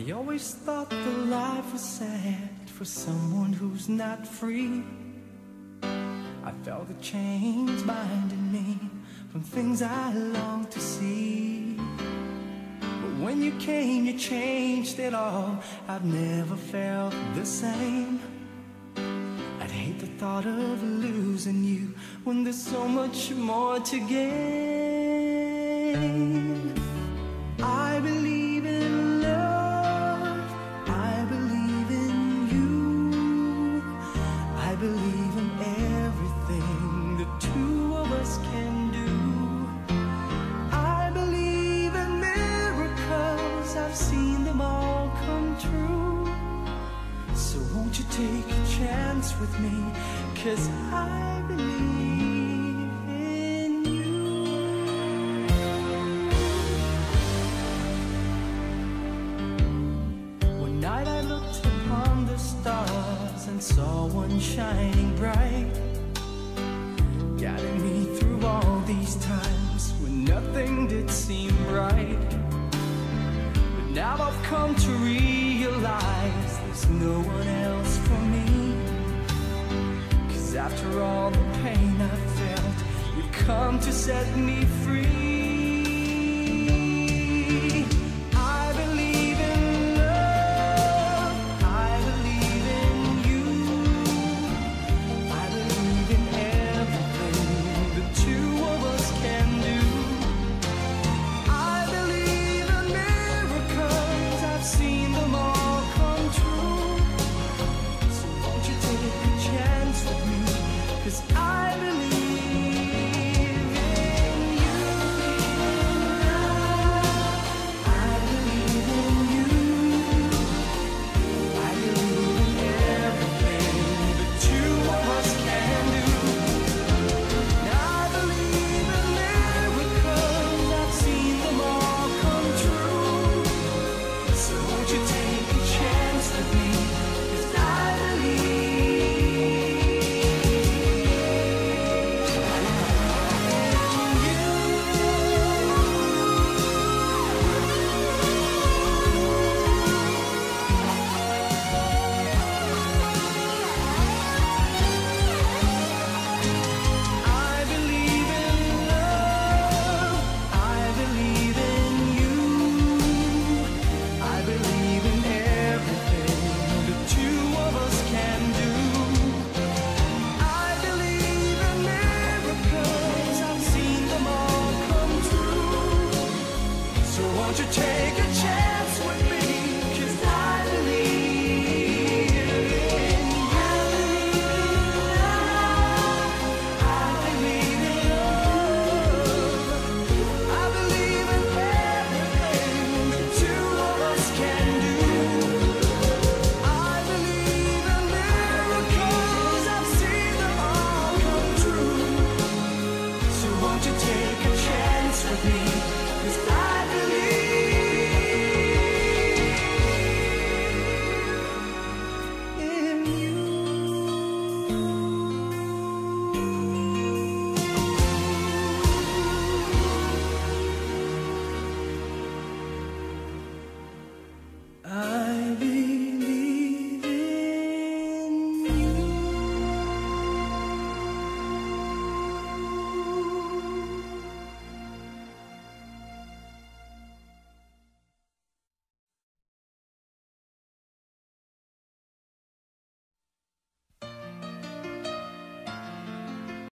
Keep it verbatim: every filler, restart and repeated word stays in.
I always thought that life was sad for someone who's not free. I felt the chains binding me from things I longed to see. But when you came, you changed it all. I've never felt the same. I'd hate the thought of losing you when there's so much more to gain. I believe in love, I believe in you, I believe in everything the two of us can do. I believe in miracles, I've seen them all come true. So won't you take a chance with me, 'cause I believe in you. One night I looked upon the stars and saw one shining bright, guiding me through all these times when nothing did seem right. But now I've come to realize there's no one else for me. 'Cause after all the pain I felt, you've come to set me free.